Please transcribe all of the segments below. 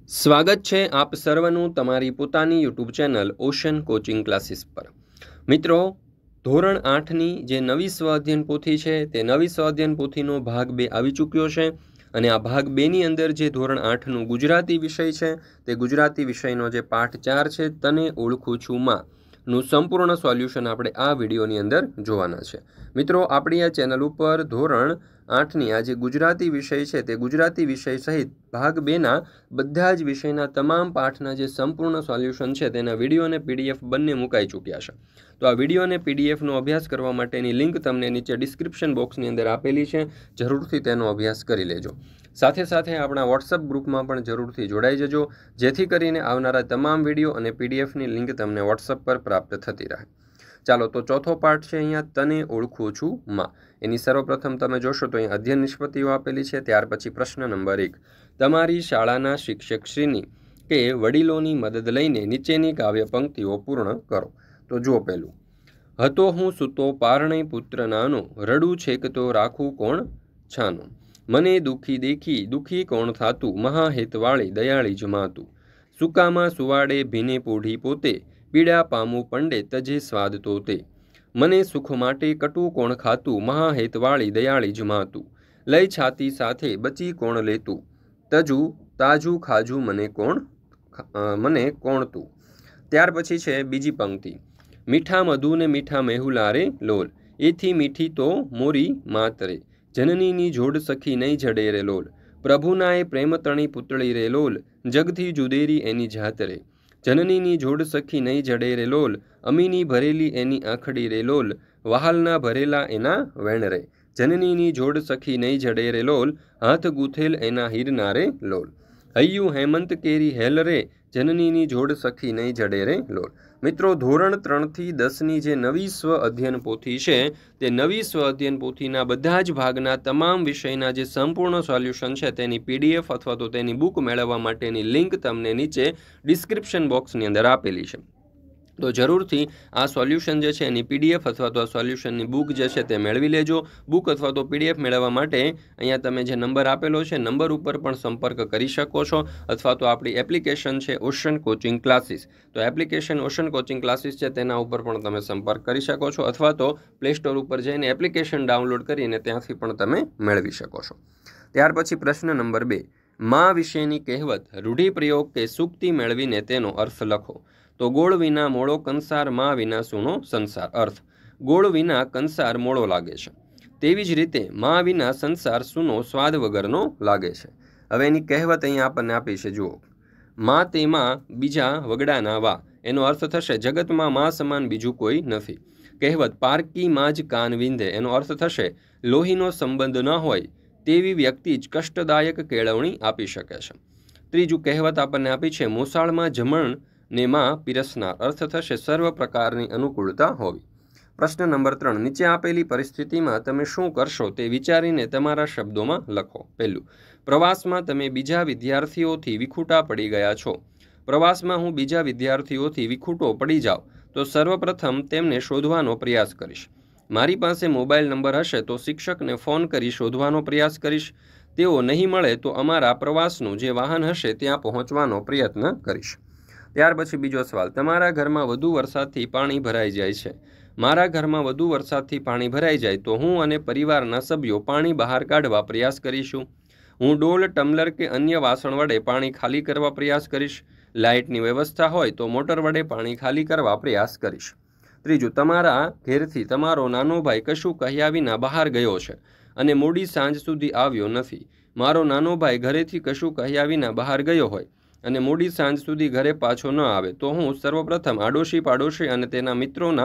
સ્વાગત છે આપ સર્વનું તમારી પોતાની YouTube channel Ocean Coaching Classes પર। મિત્રો, ધોરણ 8ની જે નવી સ્વ અધ્યયન પોથી છે તે નવી સ્વ અધ્યયન પોથીનો ભાગ 2 આવી ચૂક્યો છે અને આ ભાગ 2ની અંદર જે ધોરણ 8નું ગુજરાતી વિષય છે તે ગુજરાતી વિષયનો જે પાઠ 4 છે તને ઓળખું છું માં નું સંપૂર્ણ સોલ્યુશન આપણે આ વિડીયોની અંદર જોવાના છે। મિત્રો, આપણી આ ચેનલ ઉપર ધોરણ 8ની આ જે ગુજરાતી વિષય છે તે ગુજરાતી વિષય સહિત ભાગ 2ના બધા જ વિષયના તમામ પાઠના જે સંપૂર્ણ સોલ્યુશન છે તેના વિડીયો અને પીડીએફ બંને મુકાઈ ચૂક્યા છે। તો આ વિડીયો અને પીડીએફનો અભ્યાસ કરવા માટેની લિંક તમને નીચે ડિસ્ક્રિપ્શન બોક્સની અંદર આપેલી છે, જરૂરથી તેનો અભ્યાસ કરી લેજો। સાથે સાથે આપણા વોટ્સઅપ ગ્રુપમાં પણ જરૂરથી જોડાઈ જજો, જેથી કરીને આવનારા તમામ વિડીયો અને પીડીએફની લિંક તમને વોટ્સઅપ પર પ્રાપ્ત થતી રહે। ચાલો, તો ચોથો પાઠ છે અહીંયા તને ઓળખું છું માં। એની સર્વપ્રથમ તમે જોશો તો અહીંયા અધ્યયન નિષ્પત્તિઓ આપેલી છે। ત્યાર પછી પ્રશ્ન નંબર 1, તમારી શાળાના શિક્ષકશ્રીની કે વડીલોની મદદ લઈને નીચેની કાવ્ય પંક્તિઓ પૂર્ણ કરો। તો જો પહેલું, હતો હું સૂતો પારણે પુત્ર નાનો, રડું છેક તો રાખું કોણ છાનો, મને દુઃખી દેખી દુઃખી કોણ થાતું, મહાહેતવાળી દયાળી જ માતું, સુકામાં સુવાડે ભીને પોઢી પોતે, પીડા પામું પંડે તજે સ્વાદ તો તે, મને સુખ માટે કટુ કોણ ખાતું, મહાહેતવાળી દયાળી જ માતું, લઈ છાતી સાથે બચી કોણ લેતું, તજુ તાજુ ખાજુ મને કોણ તું। ત્યાર પછી છે બીજી પંક્તિ, મીઠા મધુ ને મીઠા મેહુલા રે લોલ, એથી મીઠી તો મોરી માત રે, જનનીની જોડ સખી નહીં જડે રે લોલ, પ્રભુનાએ પ્રેમ તણી પુતળી રે લોલ, જગથી જુદેરી એની જાત રે, જનનીની જોડ સખી નહીં જડે રે લોલ, અમીની ભરેલી એની આંખડી રે લોલ, વહાલના ભરેલા એના વેણ રે, જનનીની જોડ સખી નહીં જડે રે લોલ, હાથ ગૂથેલ એના હીરના રે લોલ, હૈયું હેમંત કેરી હેલ રે, જનનીની જોડ સખી નહીં જડે રે લોલ। મિત્રો, ધોરણ 3થી 10ની જે નવી સ્વ અધ્યયન પોથી છે તે નવી સ્વ અધ્યયન પોથીના બધા જ ભાગના તમામ વિષયના જે સંપૂર્ણ સોલ્યુશન છે તેની પીડીએફ અથવા તો તેની બુક મેળવવા માટેની લિંક તમને નીચે ડિસ્ક્રિપ્શન બોક્સની અંદર આપેલી છે। તો જરૂરથી આ સોલ્યુશન જે છે એની પીડીએફ અથવા તો આ સોલ્યુશનની બુક જે છે તે મેળવી લેજો। બુક અથવા તો પીડીએફ મેળવવા માટે અહીંયા તમે જે નંબર આપેલો છે નંબર ઉપર પણ સંપર્ક કરી શકો છો, અથવા તો આપણી એપ્લિકેશન છે ઓશન કોચિંગ ક્લાસીસ, તો એપ્લિકેશન ઓશન કોચિંગ ક્લાસીસ છે તેના ઉપર પણ તમે સંપર્ક કરી શકો છો, અથવા તો પ્લે સ્ટોર ઉપર જઈને એપ્લિકેશન ડાઉનલોડ કરીને ત્યાંથી પણ તમે મેળવી શકો છો। ત્યાર પછી પ્રશ્ન નંબર 2, માં વિશેની કહેવત રૂઢિપ્રયોગ કે સૂક્તિ મેળવીને તેનો અર્થ લખો। તો ગોળ વિના મોળો કંસાર, માં વિના સૂનો સંસાર। અર્થ, ગોળ વિના કંસાર મોળો લાગે છે, તેવી જ રીતે માં વિના સંસાર સૂનો સ્વાદ વગરનો લાગે છે। હવે એની કહેવત અહીંયા આપણને આપી છે, જુઓ, માં તેમાં બીજા વગડાના વા, એનો અર્થ થશે જગતમાં માં સમાન બીજું કોઈ નથી। કહેવત પારકી માં જ કાન વિંધે, એનો અર્થ થશે લોહીનો સંબંધ ન હોય તેવી વ્યક્તિ જ કષ્ટદાયક કેળવણી આપી શકે છે। ત્રીજું કહેવત આપણને આપી છે, મોસાળમાં જમણ ને માં પીરસનાર, અર્થ થશે સર્વ પ્રકારની અનુકૂળતા હોવી। પ્રશ્ન નંબર 3, નીચે આપેલી પરિસ્થિતિમાં તમે શું કરશો તે વિચારીને તમારા શબ્દોમાં લખો। પહેલું, પ્રવાસમાં તમે બીજા વિદ્યાર્થીઓથી વિખૂટા પડી ગયા છો। પ્રવાસમાં હું બીજા વિદ્યાર્થીઓથી વિખૂટો પડી જાઉં તો સર્વપ્રથમ તેમને શોધવાનો પ્રયાસ કરીશ। મારી પાસે મોબાઈલ નંબર હશે તો શિક્ષકને ફોન કરી શોધવાનો પ્રયાસ કરીશ। તેઓ નહીં મળે તો અમારા પ્રવાસનું જે વાહન હશે ત્યાં પહોંચવાનો પ્રયત્ન કરીશ। ત્યાર પછી બીજો સવાલ, તમારા ઘરમાં વધુ વરસાદથી પાણી ભરાઈ જાય છે। મારા ઘરમાં વધુ વરસાદથી પાણી ભરાઈ જાય તો હું અને પરિવારના સભ્યો પાણી બહાર કાઢવા પ્રયાસ કરીશું। હું ડોલ, ટમ્લર કે અન્ય વાસણ વડે પાણી ખાલી કરવા પ્રયાસ કરીશ। લાઇટની વ્યવસ્થા હોય તો મોટર વડે પાણી ખાલી કરવા પ્રયાસ કરીશ। ત્રીજું, તમારા ઘેરથી તમારો નાનો ભાઈ કશું કહ્યા વિના બહાર ગયો છે અને મોડી સાંજ સુધી આવ્યો નથી। મારો નાનો ભાઈ ઘરેથી કશું કહ્યા વિના બહાર ગયો હોય અને મોડી સાંજ સુધી ઘરે પાછો ન આવે તો હું સર્વપ્રથમ આડોશી પાડોશી અને તેના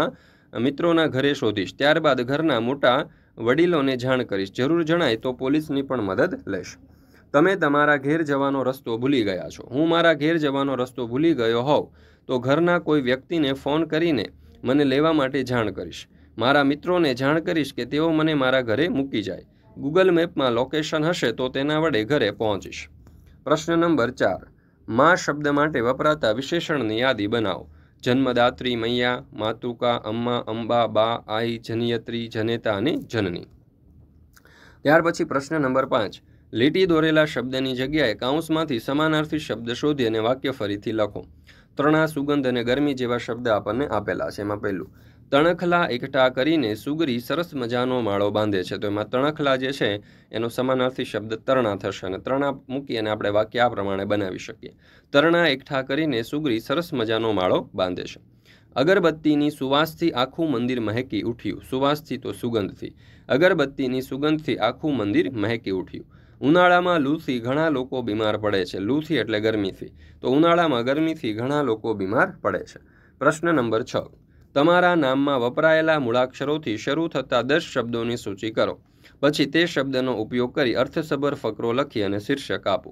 મિત્રોના ઘરે શોધીશ। ત્યારબાદ ઘરના મોટા વડીલોને જાણ કરીશ। જરૂર જણાય તો પોલીસની પણ મદદ લઈશ। તમે તમારા ઘેર જવાનો રસ્તો ભૂલી ગયા છો। હું મારા ઘેર જવાનો રસ્તો ભૂલી ગયો હોઉં તો ઘરના કોઈ વ્યક્તિને ફોન કરીને મને લેવા માટે જાણ કરીશ। મારા મિત્રોને જાણ કરીશ કે તેઓ મને મારા ઘરે મૂકી જાય। ગૂગલ મેપમાં લોકેશન હશે તો તેના વડે ઘરે પહોંચીશ। પ્રશ્ન નંબર 4, માં શબ્દ માટે વપરાતા વિશેષણની યાદી બનાવો। જન્મદાત્રી મૈયા, માતૃકા, અમ્મા, અંબા, બા, આઈ, જનિયત્રી, જનેતા અને જનની। ત્યાર પછી પ્રશ્ન નંબર 5, લીટી દોરેલા શબ્દની જગ્યાએ કાઉન્સમાંથી સમાનાર્થી શબ્દ શોધી અને વાક્ય ફરીથી લખો. તૃણા, સુગંધ અને ગરમી જેવા શબ્દ આપણને આપેલા છે. એમાં પહેલું, તણખલા એકઠા કરીને સુગરી સરસ મજાનો માળો બાંધે છે. તો એમાં તણખલા જે છે એનો સમાનાર્થી શબ્દ તરણા થશે અને તરણા મૂકી અને આપણે વાક્ય આ પ્રમાણે બનાવી શકીએ. તરણા એકઠા કરીને સુગરી સરસ મજાનો માળો બાંધે છે. અગરબત્તીની સુવાસથી આખું મંદિર મહેકી ઉઠ્યું. સુવાસથી તો સુગંધથી. અગરબત્તીની સુગંધથી આખું મંદિર મહેકી ઉઠ્યું. ઉનાળામાં લૂથી ઘણા લોકો બીમાર પડે છે. લૂથી એટલે ગરમીથી. તો ઉનાળામાં ગરમીથી ઘણા લોકો બીમાર પડે છે. પ્રશ્ન નંબર 6. તમારા નામમાં વપરાયેલા મૂળાક્ષરોથી શરૂ થતા 10 શબ્દોની સૂચિ કરો. પછી તે શબ્દનો ઉપયોગ કરી અર્થસભર ફકરો લખી અને શીર્ષક આપો.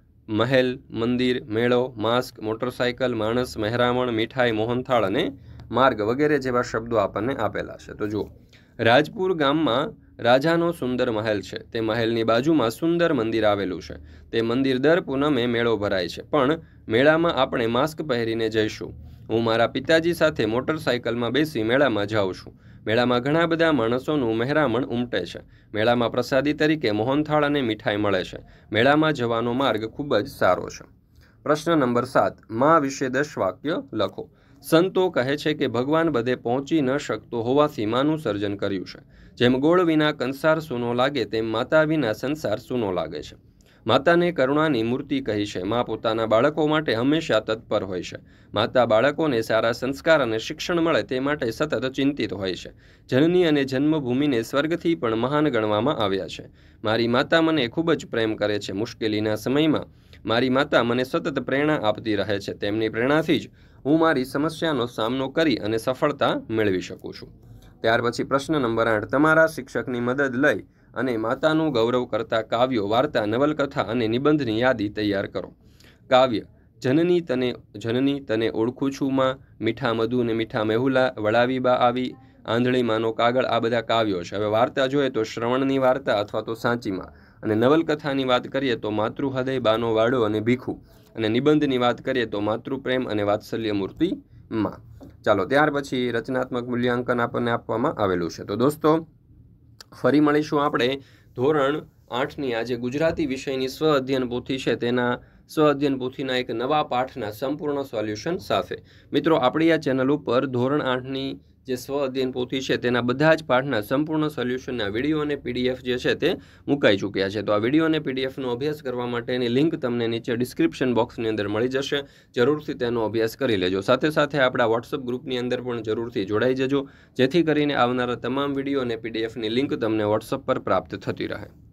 મહેલ, મંદિર, મેળો, માસ્ક, મોટરસાયકલ, માણસ, મહેરામણ, મીઠાઈ, મોહનથાળ અને માર્ગ વગેરે જેવા શબ્દો આપણને આપેલા છે. તો જુઓ, રાજપુર ગામમાં રાજાનો સુંદર મહેલ છે. તે મહેલની બાજુમાં સુંદર મંદિર આવેલું છે. તે મંદિર દર પૂનમે મેળો ભરાય છે. પણ મેળામાં આપણે માસ્ક પહેરીને જઈશું. હું મારા પિતાજી સાથે મોટરસાયકલમાં બેસી મેળામાં જાઉં છું. મેળામાં ઘણા બધા માણસોનું મહેરામણ ઉમટે છે. મેળામાં પ્રસાદી તરીકે મોહનથાળ અને મીઠાઈ મળે છે. મેળામાં જવાનો માર્ગ ખૂબ જ સારો છે. પ્રશ્ન નંબર 7. માં વિશે 10 વાક્ય લખો. સંતો કહે છે કે ભગવાન બધે પહોંચી ન શકતો હોવાથી માનું સર્જન કર્યું છે. જેમ ગોળ વિના કંસાર સૂનો લાગે તેમ માતા વિના સંસાર સૂનો લાગે છે. માતાને કરુણાની મૂર્તિ કહી છે. મા પોતાના બાળકો માટે હંમેશા તત્પર હોય છે. માતા બાળકોને સારા સંસ્કાર અને શિક્ષણ મળે તે માટે સતત ચિંતિત હોય છે. જનની અને જન્મભૂમિને સ્વર્ગથી પણ મહાન ગણવામાં આવ્યા છે. મારી માતા મને ખૂબ જ પ્રેમ કરે છે. મુશ્કેલીના સમયમાં મારી માતા મને સતત પ્રેરણા આપતી રહે છે. તેમની પ્રેરણાથી જ હું મારી સમસ્યાનો સામનો કરી અને સફળતા મેળવી શકું છું. ત્યાર પછી પ્રશ્ન નંબર 8. તમારા શિક્ષકની મદદ લઈ અને માતાનું ગૌરવ કરતા કાવ્યો, વાર્તા, નવલકથા અને નિબંધની યાદી તૈયાર કરો. કાવ્ય: જનની તને ઓળખું છું માં, મીઠા મધુ ને મીઠા મેહુલા, વળાવી બા આવી, આંધળી માનો કાગળ. આ બધા કાવ્યો છે. હવે વાર્તા જોઈએ તો શ્રવણની વાર્તા અથવા તો સાચીમાં, અને નવલકથાની વાત કરીએ તો માતૃહૃદય, બાનો વાડો અને ભીખુ, અને નિબંધની વાત કરીએ તો માતૃપ્રેમ અને વાત્સલ્ય મૂર્તિ માં. ચાલો, ત્યાર પછી રચનાત્મક મૂલ્યાંકન આપણને આપવામાં આવેલું છે. તો દોસ્તો, ફરી મળીશું આપણે ધોરણ 8ની આજે ગુજરાતી વિષયની સ્વ અધ્યયન પોથી છે તેના સ્વ અધ્યયન પોથીના એક નવા પાઠના સંપૂર્ણ સોલ્યુશન સાથે. મિત્રો, આપણી આ ચેનલ ઉપર ધોરણ 8ની જે સ્વ અધ્યયન પોથી છે તેના બધા જ પાઠના સંપૂર્ણ સોલ્યુશનના વિડીયો અને પીડીએફ જે છે તે મુકાઈ ચૂક્યા છે. તો આ વિડીયો અને પીડીએફનો અભ્યાસ કરવા માટેની લિંક તમને નીચે ડિસ્ક્રિપ્શન બોક્સની અંદર મળી જશે. જરૂરથી તેનો અભ્યાસ કરી લેજો. સાથે સાથે આપણા વોટ્સઅપ ગ્રુપની અંદર પણ જરૂરથી જોડાઈ જજો, જેથી કરીને આવનારા તમામ વિડીયો અને પીડીએફની લિંક તમને વોટ્સઅપ પર પ્રાપ્ત થતી રહે.